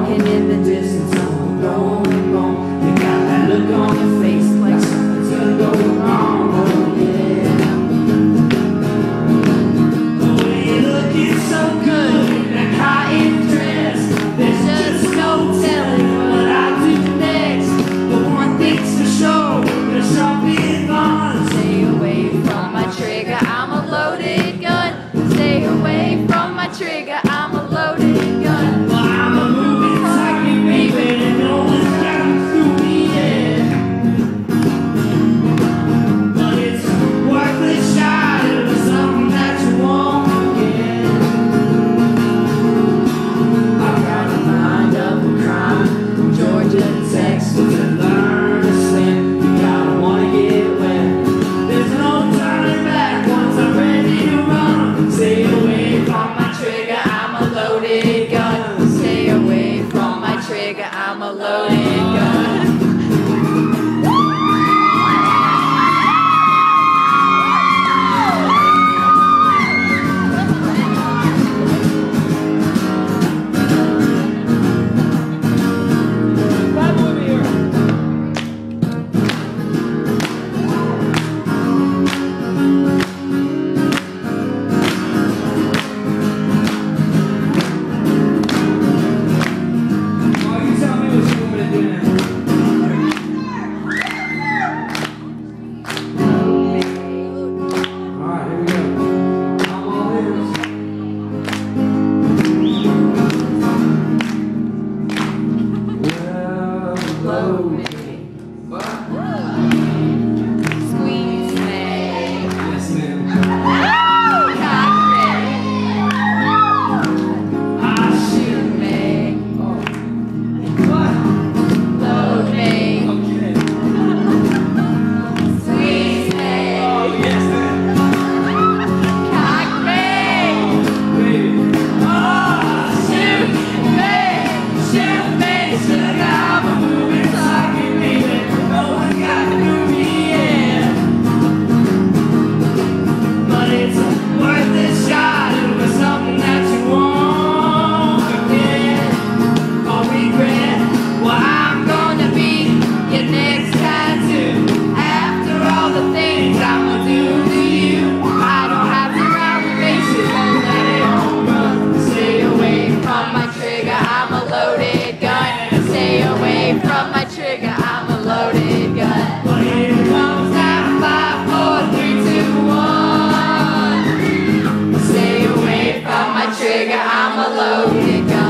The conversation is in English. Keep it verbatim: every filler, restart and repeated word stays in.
walking in the distance, I'm going home. You got that look on your face like something's gonna go wrong. Oh yeah. The way you look is so good in that cotton dress. There's just no telling what I'll do next. But one thing's for sure, there's something fun. Stay away from my trigger, I'm a loaded gun. Stay away from my trigger, I'm a loaded gun. Well, I'm a moving target, baby, and no one's got through me yet. But it's a worthless shot, it was something that you won't forget. I've got a mind of a crime, from Georgia to Texas to learn to swim. You gotta wanna get wet. There's no turning back once I'm ready to run. Stay away from my trigger, I'm a loaded gun. Stay away from my trigger, I'm a loaded gun. I'm a loaded gun.